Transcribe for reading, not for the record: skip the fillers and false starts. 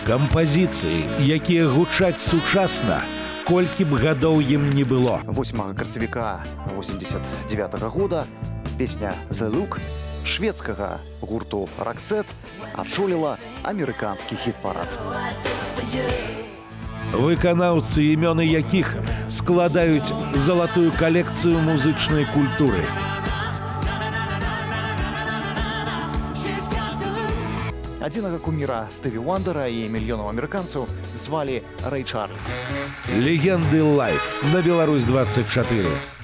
Кампазіцыі, якія гучаць сучасна, колькі б гадоў ім не было. 8 красавіка 89 года песня «The Look» шведскага гурту «Roxette» адчоліла амерыканскі хіт-парад. Выканаўцы, імёны якіх складаюць залатую калекцыю музычнай культуры. Адзінага куміра Стыві Уандера і мільёнаў амерыканцаў звалі Рэй Чарльз. Легенды лайф на Беларусь 24.